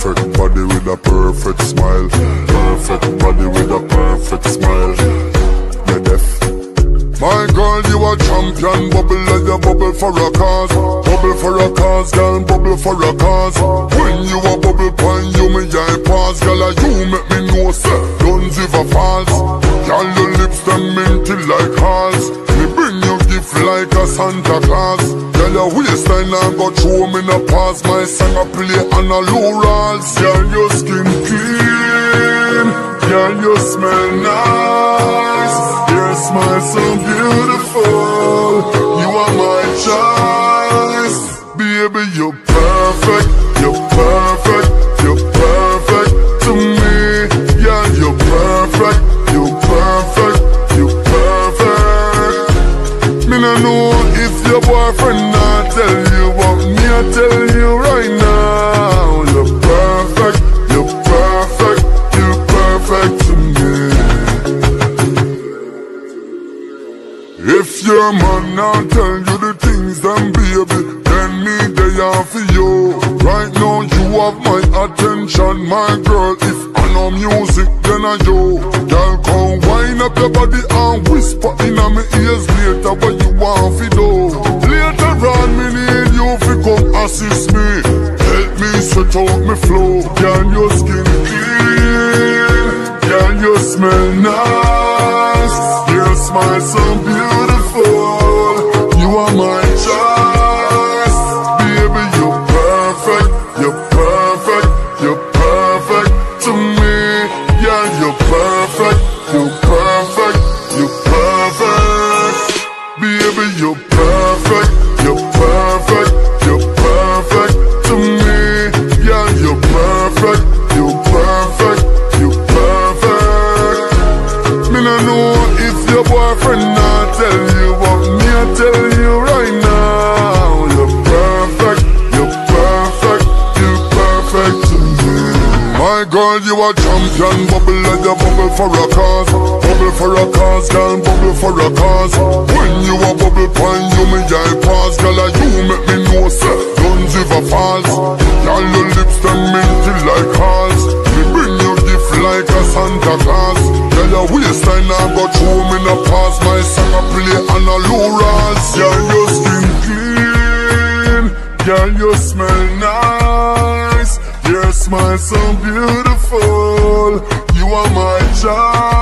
perfect body with a perfect smile. Perfect body with a perfect smile. You're deaf. My girl, you a champion. Bubble like you bubble for a cause. Bubble for a cause, girl, bubble for a cause. When you a bubble pon you, me I pause. Girl, you make me know, sir, don't ever false. Girl, your lips them minty like hearts. Me bring you gift like a Santa Claus. Girl, your waistline I go through me no pass. My song I play on a low rolls. Girl, your skin clean. Girl, you smell nice. Your smile so beautiful. You are my choice. Baby, you're perfect. You're perfect. You're perfect to me. Yeah, you're perfect. You're perfect. You're perfect. Me no know if your boyfriend not tell you what me I tell you right now. You're perfect. You're perfect. You're perfect to me. If your man not tell you the things, then baby, then me they are for you. Right now you have my attention, my girl. If I know music, then I you. Girl, come wind up your body and whisper in my ears later what you want to do. Later on, me need you to come assist me. Help me set out my flow. Girl, your skin clean. Girl, you smell nice. Your smile so beautiful. You are my choice. Baby, you're perfect. You're perfect. You're perfect to me. Yeah, you're perfect. You're perfect. You're perfect. Baby, you're perfect. You're perfect. You're perfect to me. Yeah, you're perfect. You're perfect. You're perfect. Me no know if your boyfriend not tell you what me I tell you right now. You're perfect. You're perfect. You're perfect to me. My girl, you a champion. Bubble like you bubble for a cause. Bubble for a cause, girl, bubble for a cause. When you a bubble pon you, me I pause. Girl, you make me know, sir, don't ever false. Girl, your lips them minty like hearts. Me bring you gift like a Santa Claus. Girl, your waistline I go through me no pass. My song I play on a low rolls. Girl, your skin clean. Girl, you smell nice. Your smile so beautiful. You are my child.